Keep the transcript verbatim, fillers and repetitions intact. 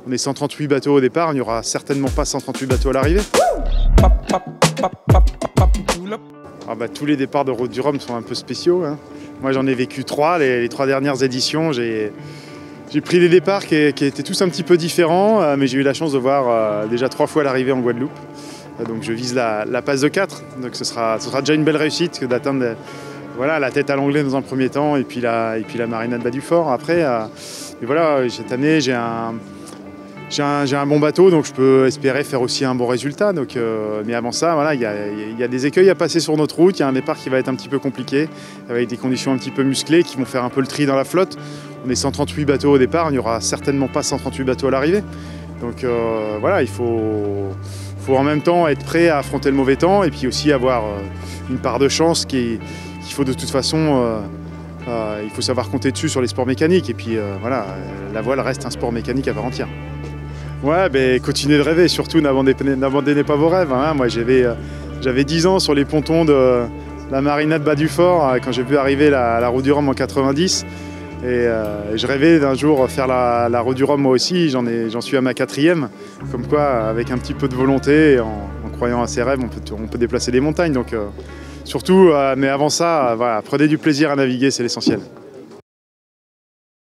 On est cent trente-huit bateaux au départ, il n'y aura certainement pas cent trente-huit bateaux à l'arrivée. Ah bah, tous les départs de Route du Rhum sont un peu spéciaux, hein. Moi j'en ai vécu trois, les, les trois dernières éditions. J'ai pris des départs qui, qui étaient tous un petit peu différents, euh, mais j'ai eu la chance de voir euh, déjà trois fois l'arrivée en Guadeloupe. Euh, donc je vise la, la passe de quatre, donc ce sera, ce sera déjà une belle réussite que d'atteindre voilà, la tête à l'anglais dans un premier temps, et puis la, et puis la marinade bas du fort après. Euh, et voilà, cette année j'ai un... J'ai un, un bon bateau, donc je peux espérer faire aussi un bon résultat. Donc, euh, mais avant ça, voilà, il y a, y a des écueils à passer sur notre route. Il y a un départ qui va être un petit peu compliqué, avec des conditions un petit peu musclées qui vont faire un peu le tri dans la flotte. On est cent trente-huit bateaux au départ, il n'y aura certainement pas cent trente-huit bateaux à l'arrivée. Donc euh, voilà, il faut, faut en même temps être prêt à affronter le mauvais temps et puis aussi avoir euh, une part de chance qu'il faut de toute façon... Euh, euh, il faut savoir compter dessus sur les sports mécaniques. Et puis euh, voilà, la voile reste un sport mécanique à part entière. Ouais, ben, continuez de rêver, surtout n'abandonnez pas vos rêves, hein. Moi j'avais euh, dix ans sur les pontons de la marinade bas du fort euh, quand j'ai vu arriver la, la Route du Rhum en quatre-vingt-dix. Et euh, je rêvais d'un jour faire la, la Route du Rhum moi aussi, j'en suis à ma quatrième. Comme quoi, avec un petit peu de volonté, et en, en croyant à ses rêves, on peut, on peut déplacer des montagnes. Donc, euh, surtout, euh, mais avant ça, euh, voilà, prenez du plaisir à naviguer, c'est l'essentiel.